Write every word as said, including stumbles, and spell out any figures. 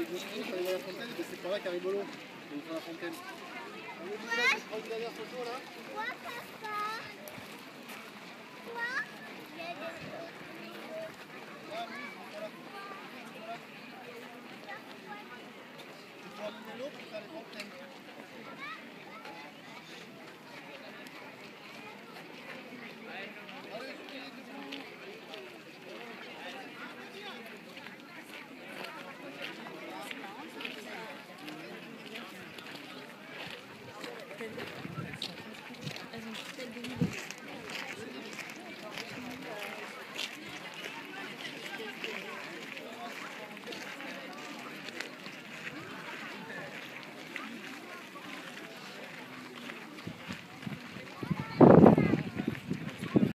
de Moscou, pour aller voir la fontaine, c'est par là qu'Arribolo. On va faire la fontaine. On est là, je prends une dernière photo là. Quoi, papa? Quoi?